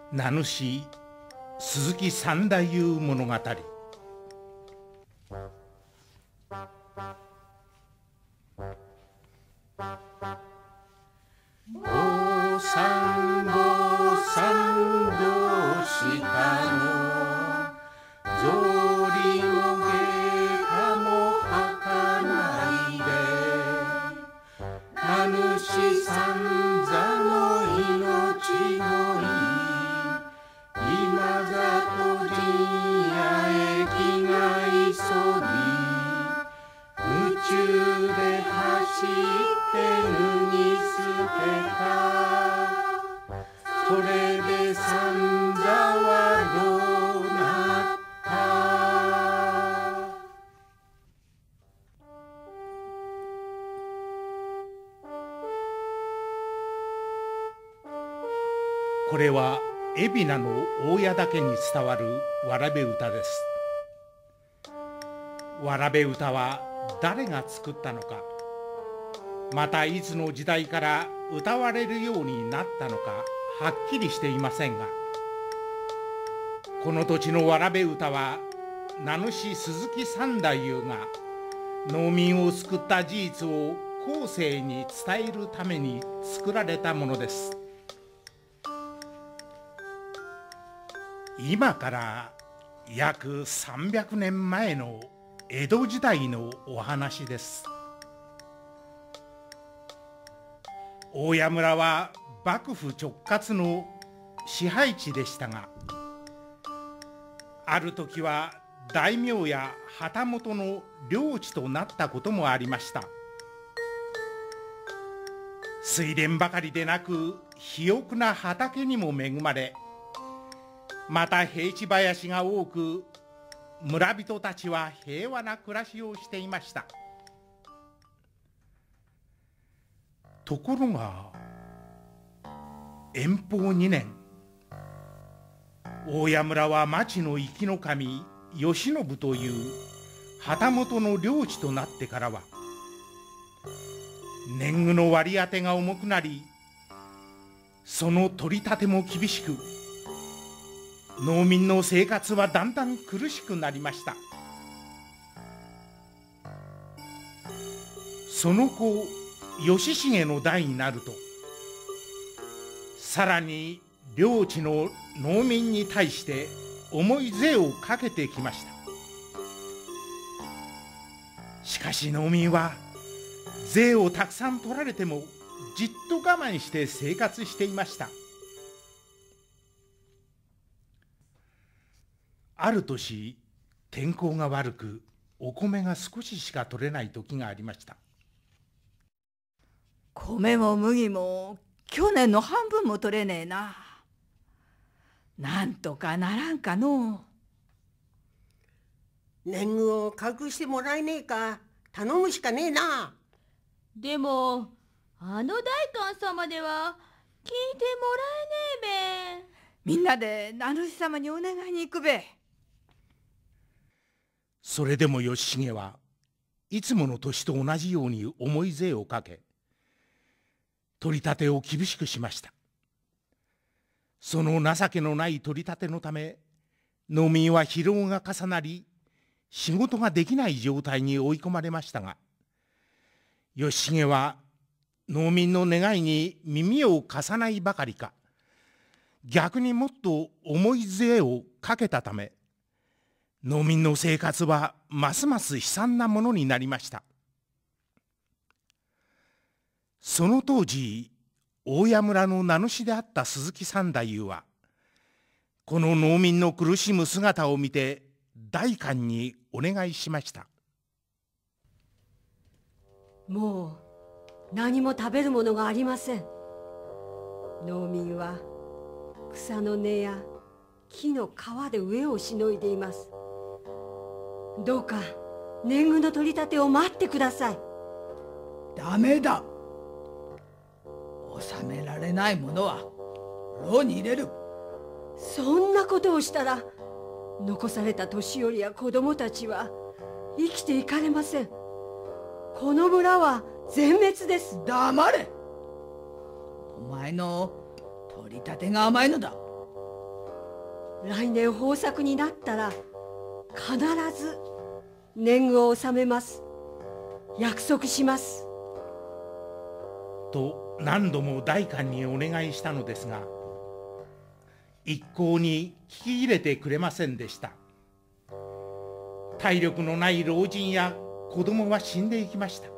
名主鈴木三太夫物語。坊さん坊さんどうしたの、草履も下駄も履かないで、名主さんざの命のい今里陣屋駅が急ぎ、夢中で走って脱ぎ捨てた。それで三座はどうなった。これは海老名の大家だけに伝わるわらべ歌です。わらべ歌は誰が作ったのか、またいつの時代から歌われるようになったのかはっきりしていませんが、この土地のわらべ歌は名主鈴木三太夫が農民を救った事実を後世に伝えるために作られたものです。今から約300年前の江戸時代のお話です。大谷村は幕府直轄の支配地でしたが、ある時は大名や旗本の領地となったこともありました。水田ばかりでなく肥沃な畑にも恵まれ、また平地林が多く、村人たちは平和な暮らしをしていました。ところが延宝2年、大谷村は町の生きの神慶喜という旗本の領地となってからは、年貢の割り当てが重くなり、その取り立ても厳しく、農民の生活はだんだん苦しくなりました。その後義重の代になると、さらに領地の農民に対して重い税をかけてきました。しかし農民は税をたくさん取られてもじっと我慢して生活していました。ある年、天候が悪くお米が少ししか取れない時がありました。 米も麦も去年の半分も取れねえな。なんとかならんかのう。年貢を隠してもらえねえか頼むしかねえな。 でもあの大官様では聞いてもらえねえべ。 みんなで名主様にお願いに行くべ。 それでも義重はいつもの年と同じように重い税をかけ、取り立てを厳しくしました。その情けのない取り立てのため、農民は疲労が重なり、仕事ができない状態に追い込まれましたが、義重は農民の願いに耳を貸さないばかりか、逆にもっと重い税をかけたため、農民の生活はますます悲惨なものになりました。その当時、大谷村の名主であった鈴木三太夫は、この農民の苦しむ姿を見て代官にお願いしました。 もう何も食べるものがありません。農民は草の根や木の皮で飢えをしのいでいます。どうか年貢の取り立てを待ってください。 ダメだ。収められないものは牢に入れる。 そんなことをしたら残された年寄りや子供たちは生きていかれません。この村は全滅です。 黙れ。お前の取り立てが甘いのだ。 来年豊作になったら必ず年貢を納めます。約束します。 と何度も代官にお願いしたのですが、一向に聞き入れてくれませんでした。体力のない老人や子供は死んでいきました。